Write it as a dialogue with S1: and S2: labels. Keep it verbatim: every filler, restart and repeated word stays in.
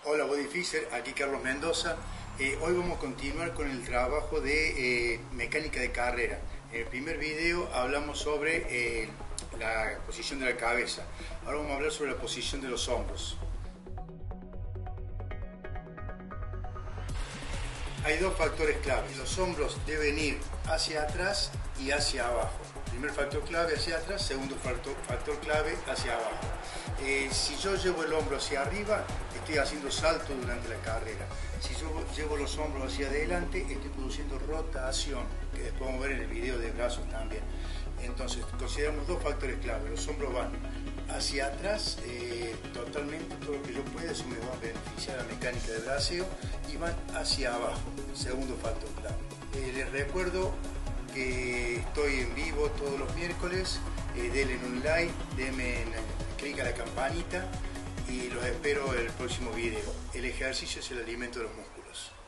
S1: Hola Bodyfixer, aquí Carlos Mendoza. Eh, hoy vamos a continuar con el trabajo de eh, mecánica de carrera. En el primer video hablamos sobre eh, la posición de la cabeza. Ahora vamos a hablar sobre la posición de los hombros. Hay dos factores claves. Los hombros deben ir hacia atrás y hacia abajo. Primer factor clave hacia atrás, segundo factor, factor clave hacia abajo. Eh, si yo llevo el hombro hacia arriba, estoy haciendo salto durante la carrera. Si yo llevo los hombros hacia adelante, estoy produciendo rotación, que después vamos a ver en el video de brazos también. Entonces, consideramos dos factores clave. Los hombros van hacia atrás, eh, totalmente, todo lo que yo pueda, eso me va a beneficiar la mecánica de braceo, y van hacia abajo, segundo factor clave. Eh, les recuerdo que estoy en vivo todos los miércoles, eh, denle un like, denme clic a la campanita y los espero en el próximo video. El ejercicio es el alimento de los músculos.